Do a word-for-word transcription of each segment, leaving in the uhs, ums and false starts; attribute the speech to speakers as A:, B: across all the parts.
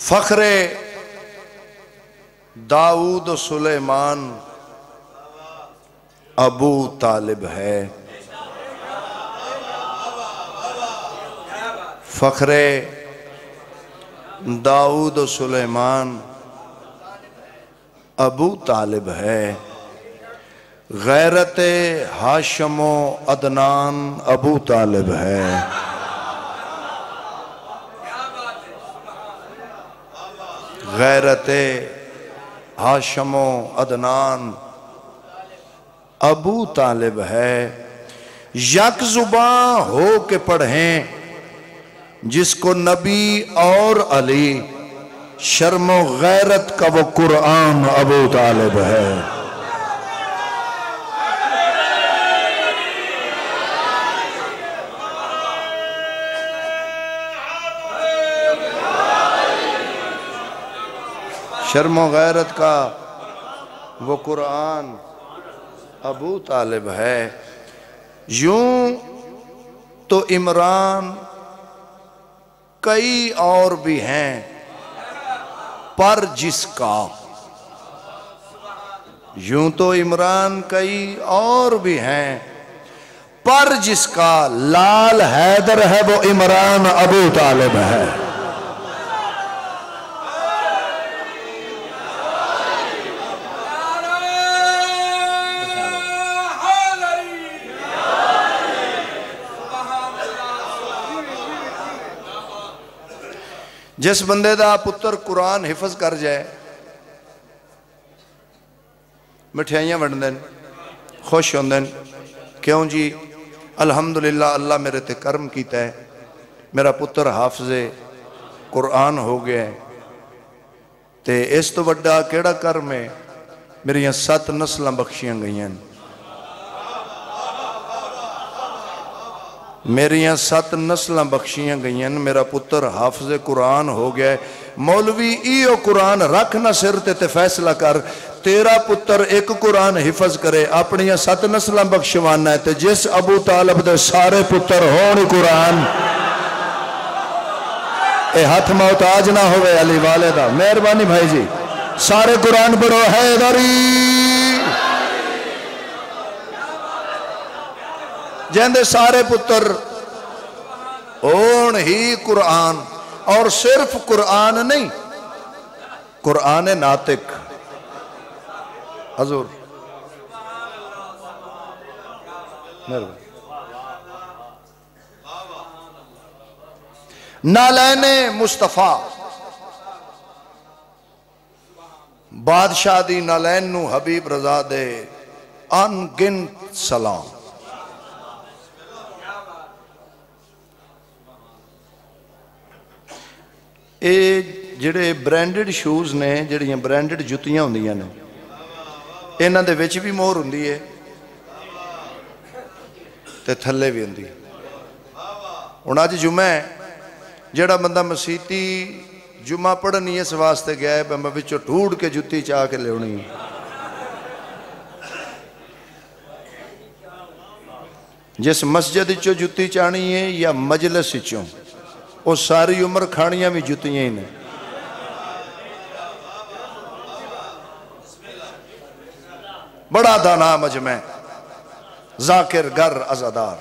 A: فخر داؤد و سلیمان ابو طالب ہے، فخر داؤد و سلیمان ابو طالب ہے، غیرت ہاشم و عدنان ابو طالب ہے، غیرت ہاشم و عدنان ابو طالب ہے۔ یک زباں ہو کے پڑھیں جس کو نبی اور علی، شرم و غیرت کا وہ قرآن ابو طالب ہے۔ شرم و غیرت کا وہ قرآن ابو طالب ہے۔ یوں تو عمران کئی اور بھی ہیں پر جس کا، یوں تو عمران کئی اور بھی ہیں پر جس کا لال حیدر ہے وہ عمران ابو طالب ہے۔ جس بندے دا پتر قرآن حفظ کر جائے مٹھائیاں ونڈ دیں، خوش ہوں دیں، کیوں جی الحمدللہ اللہ میرے تے کرم کیتا ہے، میرا پتر حافظ قرآن ہو گیا ہے، تے اس تو بڑا کیڑا کرم ہے، میری یہاں سات نسلیں بخشیاں گئی ہیں، میری یہاں سات نسلیں بخشیاں گئی ہیں، میرا پتر حافظ قرآن ہو گیا ہے۔ مولوی ایو قرآن رکھ نہ سر تے تے فیصلہ کر، تیرا پتر ایک قرآن حفظ کرے اپنی یہاں سات نسلیں بخشوانا ہے، تے جس ابو طالب دے سارے پتر ہونی قرآن، اے ہاتھ محتاج نہ ہوئے علی والدہ، مہربانی بھائی جی سارے قرآن پڑھو حیدری، جہندے سارے پتر اون ہی قرآن، اور صرف قرآن نہیں، قرآن ناطق حضور نالین مصطفیٰ بادشاہ دی نالین نو حبیب رضا دے ان گنت سلام۔ اے جڑے برینڈڈ شوز نے، جڑیاں برینڈڈ جتیاں ہوندیاں نے، انہاں دے وچ بھی مہر ہوندی ہے تے تھلے بھی ہوندی ہے۔ ہن اج جمعہ ہے، جڑا بندہ مسیتی جمعہ پڑھنی اس واسطے گیا ہے میں وچوں ڈھونڈ کے جتی چاہ کے لیونی ہے، جس مسجد وچوں جتی چاہنی ہے یا مجلس وچوں، وہ ساری عمر کھانیاں بھی جتیاں ہی نے۔ بڑا دانا مجمع ذاکر گر عزادار،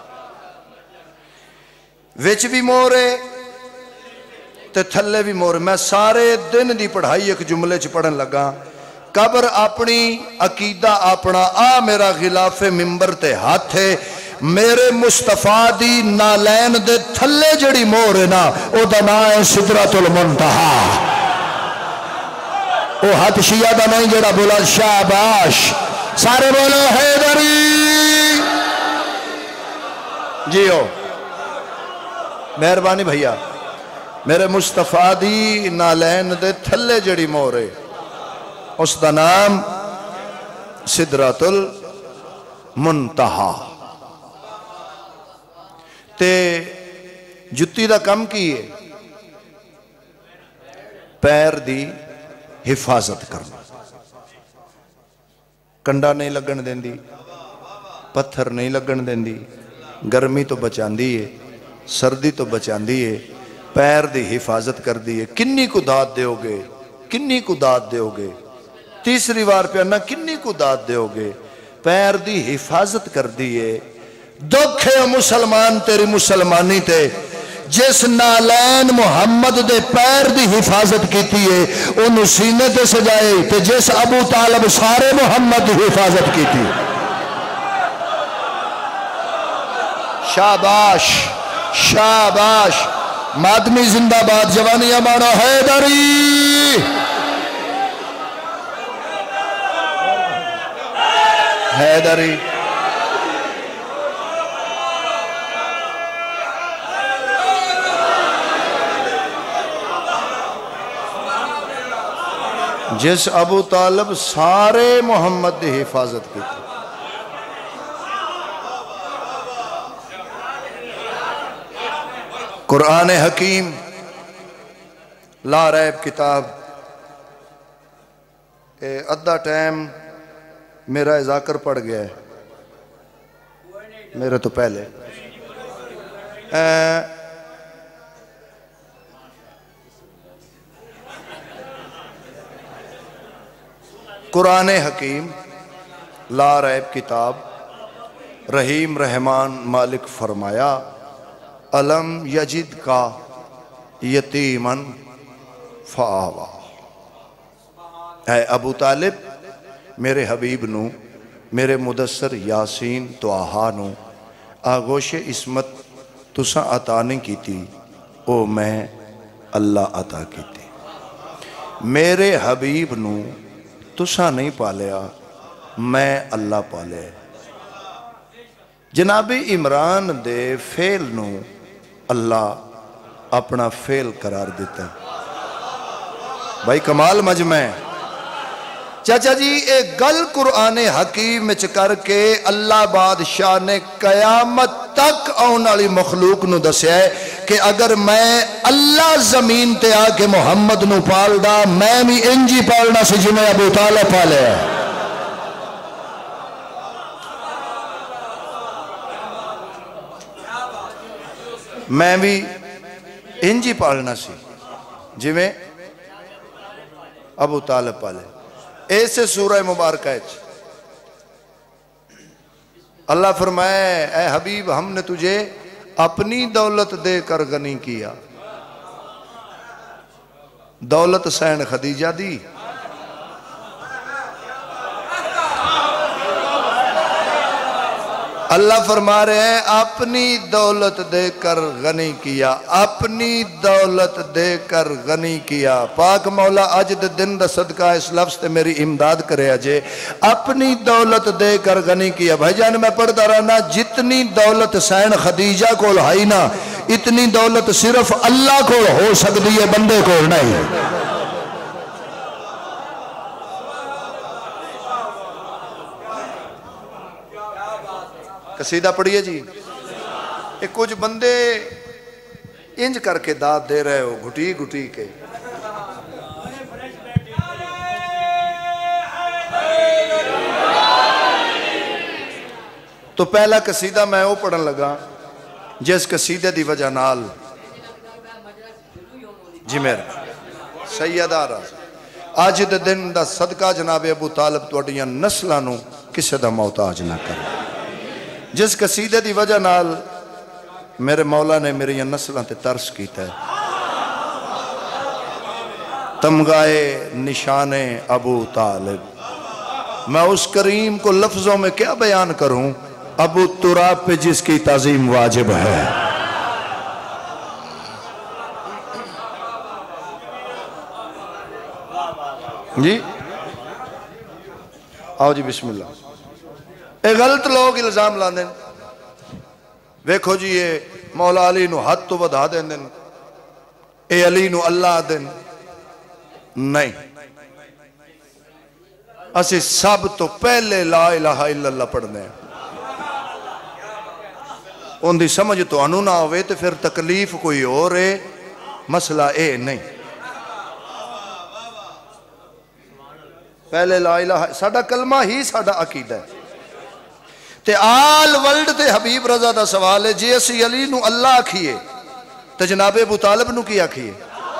A: وچ بھی مورے تے تھلے بھی مورے۔ میں سارے دن دی پڑھائی ایک جملے چ پڑھن لگا، قبر اپنی عقیدہ اپنا، آ میرا غلاف ممبر تے ہاتھ ہے، میرے مصطفیٰ دی نالین دے تھلے جڑی مور ہے نا، او دا نائے سدرۃ المنتہا، او ہاتھ شیعہ دا نہیں جڑا بولا شاباش، سارے بولو حیدری جیو، مہربانی بھیا، میرے مصطفیٰ دی نالین دے تھلے جڑی مور ہے، اس دا نام سدرۃ المنتہا۔ تے جتی دا کم کی ہے پیر دی حفاظت کرنا، کنڈا نہیں لگن دین دی، پتھر نہیں لگن دین دی، گرمی تو بچان دی ہے، سردی تو بچان دی ہے، پیر دی حفاظت کر دیئے کنی کو داد دے ہوگے کنی کو داد دے ہوگے تیسری بار پہ انہا کنی کو داد دے ہوگے پیر دی حفاظت کر دیئے دکھے مسلمان تیری مسلمانی تے جس نالین محمد دے پیر دی حفاظت کی تیئے انہوں سینے تے سجائے تے جس ابو طالب سارے محمد دی حفاظت کی تھی شاباش شاباش مادمی زندہ باد جوانی امانہ حیدری حیدری جس ابو طالب سارے محمد دی حفاظت کی تھی قرآن حکیم لا ریب کتاب ادھا ٹائم میرا اذاکر پڑ گیا ہے میرے تو پہلے قرآن حکیم لا ریب کتاب رحیم رحمان مالک فرمایا علم یجد کا یتیمن فآوا اے ابو طالب میرے حبیب نو میرے مدثر یاسین تو آہا نو آگوش اسمت تسا عطا نہیں کی تھی او میں اللہ عطا کی تھی میرے حبیب نو تسا نہیں پالیا میں اللہ پالے جناب عمران دے فیل نو اللہ اپنا فیل قرار دیتا ہے بھائی کمال مجمع چاچا جی ایک گل قرآن حکیم میں چکر کے اللہ بادشاہ نے قیامت تک آن والی مخلوق نو دسیا ہے کہ اگر میں اللہ زمین تے آ کے محمد نو پال دا میں بھی انجی پالنا سے جنہیں ابو طالب پالے ہے میں بھی انجی پالنا سی جی میں ابو طالب پالے ایسے سورہ مبارکہ ہے اللہ فرمائے اے حبیب ہم نے تجھے اپنی دولت دے کر غنی کیا دولت سین خدیجہ دی اللہ فرما رہے ہیں اپنی دولت دے کر غنی کیا اپنی دولت دے کر غنی کیا پاک مولا آج دے دن دا صدقہ اس لفظ تے میری امداد کرے آجے اپنی دولت دے کر غنی کیا بھائی جان میں پڑھتا رہنا جتنی دولت سین خدیجہ کو لہائی نا اتنی دولت صرف اللہ کو ہو سکتی ہے بندے کو نہیں قصیدہ پڑھئے جی ایک کچھ بندے انج کر کے داد دے رہے ہو گھٹی گھٹی کے تو پہلا قصیدہ میں وہ پڑھن لگا جس قصیدہ دی وجہ نال جی میرا سیدہ راز آج دے دن دا صدقہ جناب ابو طالب توڑیاں نسلانوں کسے دا محتاج نہ کرے جس قصیدے دی وجہ نال میرے مولا نے میری یہ نسلوں تے ترس کیتا ہے تمغائے نشان ابو طالب میں اس کریم کو لفظوں میں کیا بیان کروں ابو تراب پہ جس کی تعظیم واجب ہے جی آؤ جی بسم اللہ اے غلط لوگ الزام لان دیں ویکھو جی یہ مولا علی نو حد تو بدا دیں دیں اے علی نو اللہ دیں نہیں اسی سب تو پہلے لا الہ الا اللہ پڑھنے ہیں ان دی سمجھ تو انو نہ ہوئے تو پھر تکلیف کوئی اور ہے مسئلہ اے نہیں پہلے لا الہ ساڑھا کلمہ ہی ساڑھا عقیدہ ہے تے آل ورلڈ تے حبیب رضا دا سوال ہے جی اسی علی نو اللہ کھیے تو جناب ابو طالب نو کی آکھیے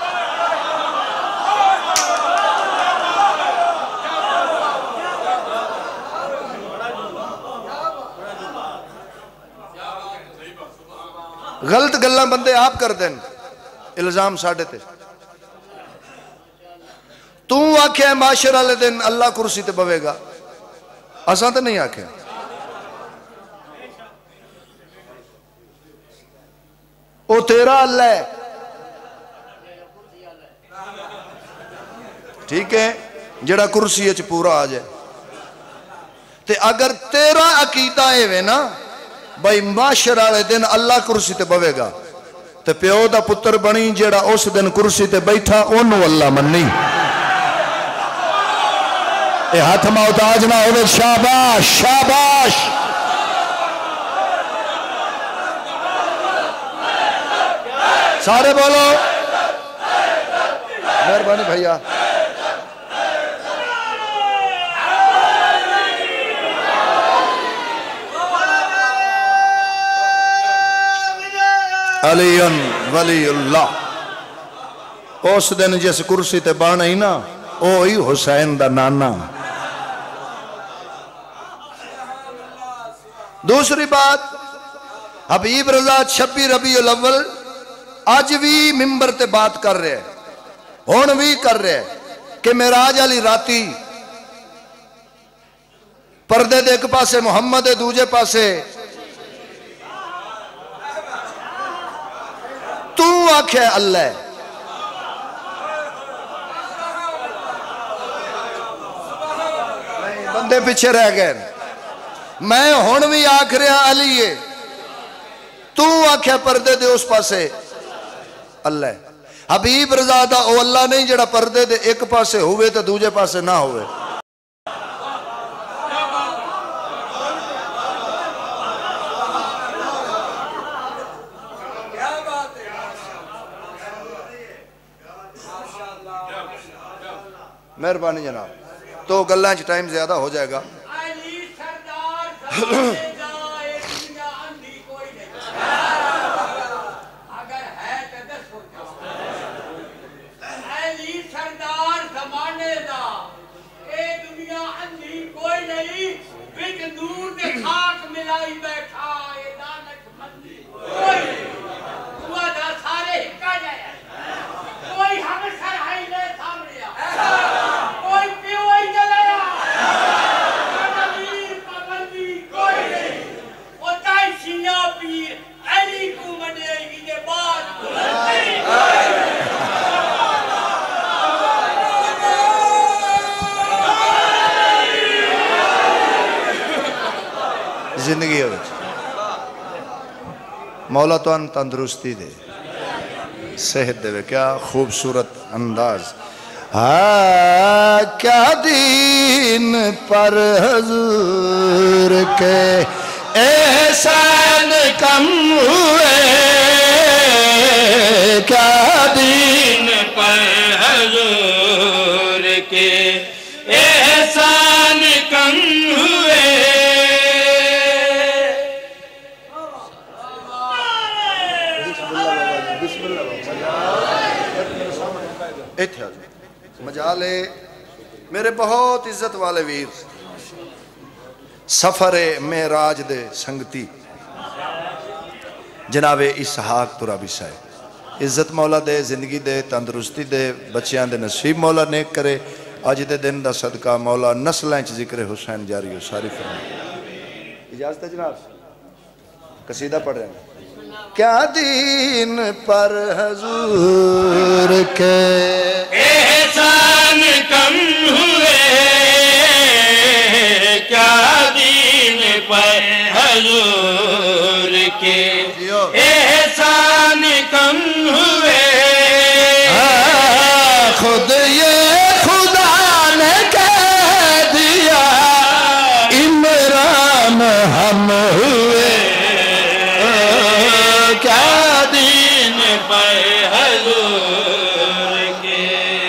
A: غلط گلاں بندے آپ کر دیں الزام ساڑھے تے تو آکھے معاشر والے دن اللہ کرسی تے بوے گا اساں تے نہیں آکھے او تیرا اللہ ہے ٹھیک ہے جڑا کرسی اچ پورا آ جائے تے اگر تیرا عقیدہ ہے وے نا بھائی معاشر والے دن اللہ کرسی تے بوے گا تے پیو دا پتر بنی جڑا اس دن کرسی تے بیٹھا اونوں اللہ مننی اے ہاتھ محتاج نہ ہوئے شاباش شاباش سارے بولو مہربانی بھائیا علی ولی اللہ اس دن جس کرسی تے بانا ہی نا اوہی حسین دا نانا دوسری بات حبیب رضا چھبی ربیع الاول آج بھی ممبر تے بات کر رہے ہیں ہون بھی کر رہے ہیں کہ معراج علی راتی پردے دے ایک پاسے محمد دوجے پاسے تو آکھے اللہ ہے بندے پیچھے رہ گئے میں ہون بھی آکھ رہا علی ہے تو آکھے پردے دے اس پاسے اللہ ہے حبیب رضا دا او اللہ نہیں جڑا پردے دے ایک پاسے ہوئے تو دوجے پاسے نہ ہوئے مہربانی جناب تو گلہ چھ ٹائم زیادہ ہو جائے گا زندگی ہوئے مولا تو ان تندرستی دے صحت دے کیا خوبصورت انداز ہاں کیا دین پر حضور کے احسان کم ہوئے کیا دین پر حضور کے احسان کم ہوئے مجالے میرے بہت عزت والے ویر سفر معراج دے سنگتی جناب اسحاق ترابی صاحب عزت مولا دے زندگی دے تندرستی دے بچیاں دے نصیب مولا نیک کرے آج دے دن دا صدقہ مولا نسلیں چھ ذکر حسین جاری ہو ساری فرمائے اجازت ہے جناب قصیدہ پڑھ رہے ہیں کیا دین پر حضور کے احسان کم ہوئے کیا دین پر حضور کے احسان کم ہوئے خود یہ خدا نے کہہ دیا عمران ہم ہوئے کیا دین پر حضور کے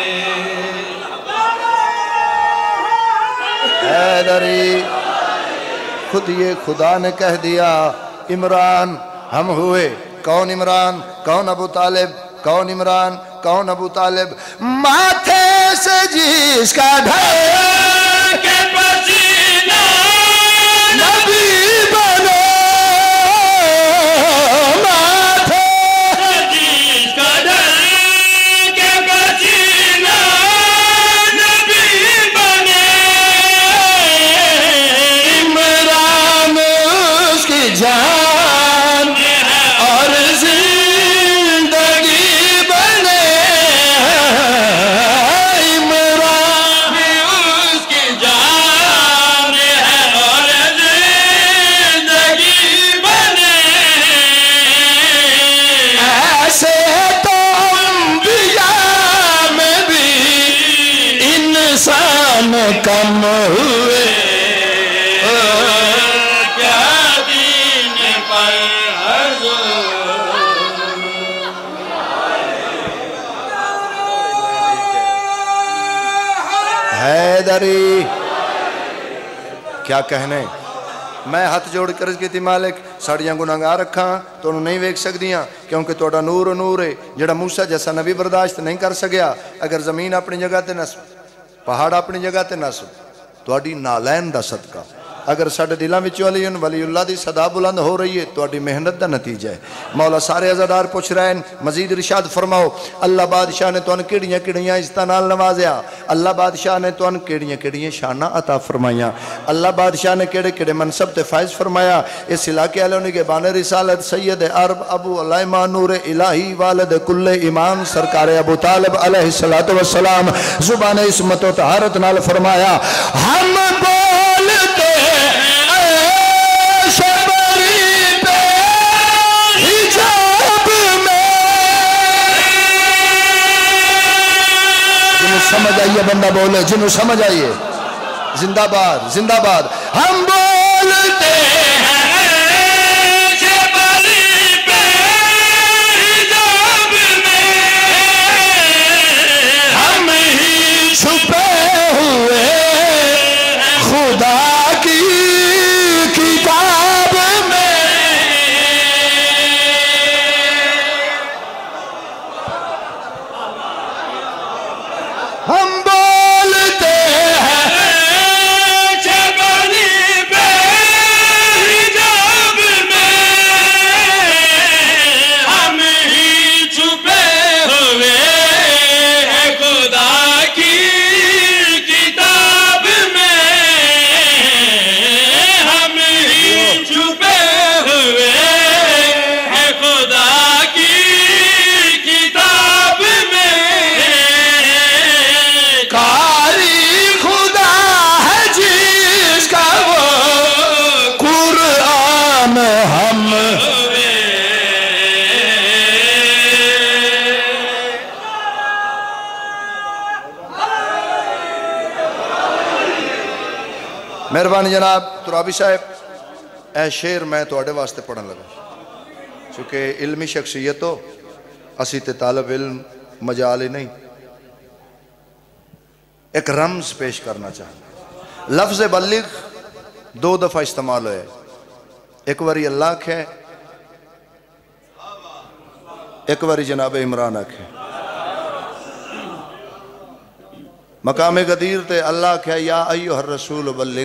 A: حیدری خود یہ خدا نے کہہ دیا عمران ہم ہوئے کون عمران کون ابو طالب کون عمران کون ابو طالب ماتھے سے جس کا ڈھر کے پسینہ نبی بنے ماتھے سے جس کا ڈھر کے پسینہ نبی بنے عمران اس کی جان اور کم ہوئے کیا دین پر حیدری کیا کہنے میں ہاتھ جوڑ کر کی تھی مالک ساڑیاں گناہگار رکھاں تو انہوں نہیں ویک سک دیاں کیونکہ توڑا نور و نور ہے جڑا موسیٰ جیسا نبی برداشت نہیں کر سکیا اگر زمین اپنی جگہ تے نصب پہاڑ اپنی جگہ تے نصب توڑی نالین دا صدقہ اگر ساڑھے دلان وچ ولی ولی اللہ دی صدا بلند ہو رہی ہے توڑی محنت دا نتیجہ ہے مولا سارے عزادار پوچھ رہے ہیں مزید رشاد فرماؤ اللہ بادشاہ نے تو ان کیڑیاں کیڑیاں استنال نوازیا اللہ بادشاہ نے تو ان کیڑیاں کیڑیاں شانہ عطا فرمایا اللہ بادشاہ نے کیڑے کیڑے منصب تے فائز فرمایا اس علاقے علیہ کے بان رسالت سید عرب ابو علیمہ نور الہی والد کل ایمان سرکار ابو طالب علیہ السلام زبان عصمت و طہارت نال فرمایا ہم بولتے سمجھ آئیے بندہ بولے جنہوں سمجھ آئیے زندہ باد زندہ باد ہم بولتے ہیں شبری پہ حجاب میں ہم ہی چھپے ہوئے خدا کی کتاب میں ہم بولتے ہیں شبری پہ حجاب میں ہم ہی چھپے ہوئے ہیں خدا کی کتاب میں ہم ہی چھپے ہوئے ہیں خدا کی کتاب میں کاری خدا ہے جس کا وہ قرآن ہم مہربانی جناب ترابی صاحب اے شعر میں تو اڑے واسطے پڑھن لگا چونکہ علمی شخصیت ہو اسی تے طالب علم مجال ہی نہیں ایک رمز پیش کرنا چاہتا لفظ بلغ دو دفعہ استعمال ہوئے ایک واری اللہ کھے ایک واری جناب عمران کھے مقام قدیر تے اللہ کھے یا ایوہ الرسول بلغ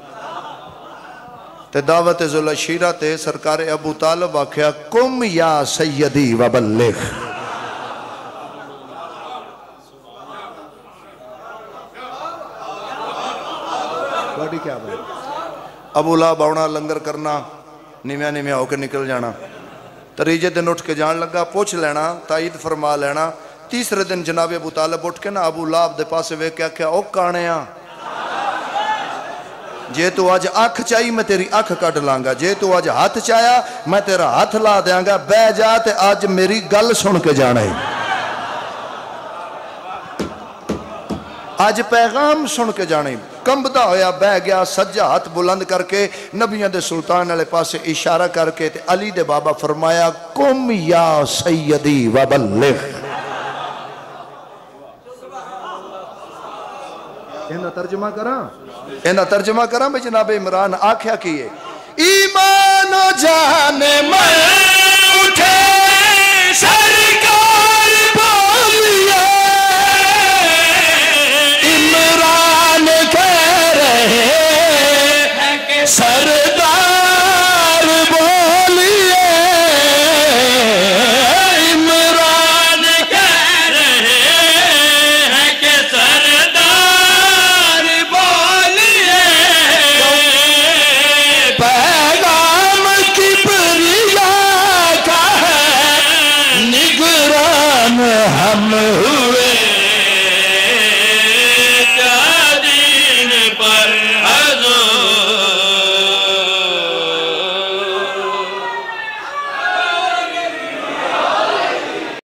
A: تے دعوت ذل شیرہ تے سرکار ابو طالب آکھیا کم یا سیدی و بلغ کیا بات ابو لہب آونا لنگر کرنا نیمیاں نیمیاں ہو کے نکل جانا تریجے دن اٹھ کے جان لگا پوچھ لینا تائید فرما لینا تیسرے دن جناب ابو طالب اٹھ کے نا ابو لہب دے پاسے وے کیا کیا او کانیاں جے تو آج آنکھ چاہی میں تیری آنکھ کٹ لانگا جے تو آج ہاتھ چاہیا میں تیرا ہاتھ لا دیاں گا بے جاتے آج میری گل سن کے جانا ہے آج پیغام سن کے جانے کمبدا ہویا بہ گیا سجا ہاتھ بلند کر کے نبیوں دے سلطان علیہ پاس اشارہ کر کے تے علی دے بابا فرمایا کم یا سیدی و بلغ اینا ترجمہ کراں اینا ترجمہ کراں بے جناب عمران آکھیا کیے ایمان و جان میں اٹھے